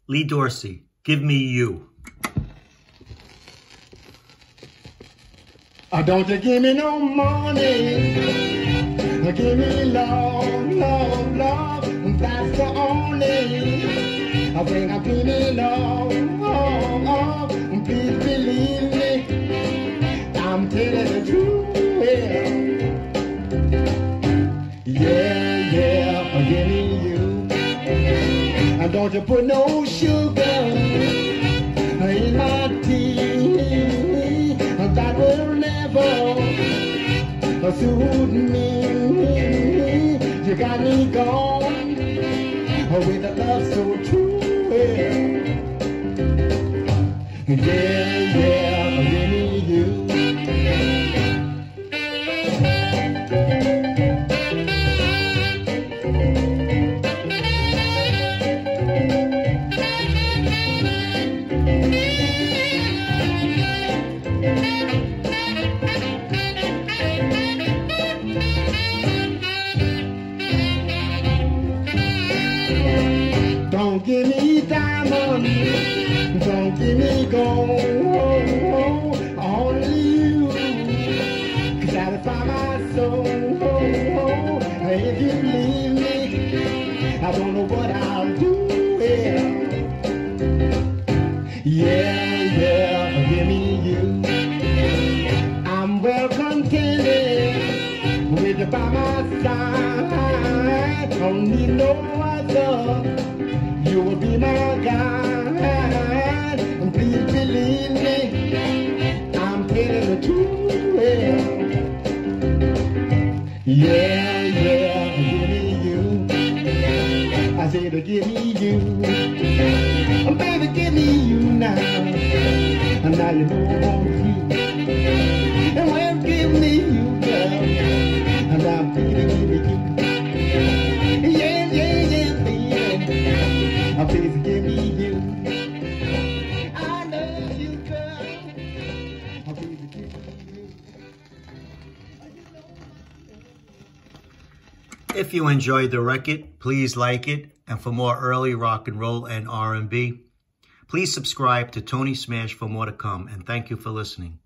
Lee Dorsey, Give Me You. Don't you give me no money, give me love, love, love. That's the only thing I give me love, oh, oh. Please believe me, I'm telling the truth. Yeah, yeah, give me you. And don't you put no sugar in my tea, that will never suit me. You got me gone with a love so true. Yeah, yeah, give me you. Don't give me diamonds, don't give me gold, only you can satisfy my soul. If you leave me, I don't know what I'll do. Yeah, yeah, give me you. I'm well contented with you by my side. Don't need no other. You will be my guide, and please believe me, I'm telling the truth. Yeah, yeah, give me you. I said to give me you. Baby, give me you now. And now you know I want you. And well, give me you, girl. And I'm feeling you. Yeah, yeah, yeah, baby. Please give me you. I love you, girl. Please give me you. If you enjoyed the record, please like it. And for more early rock and roll and R&B, please subscribe to Tony Smash for more to come. And thank you for listening.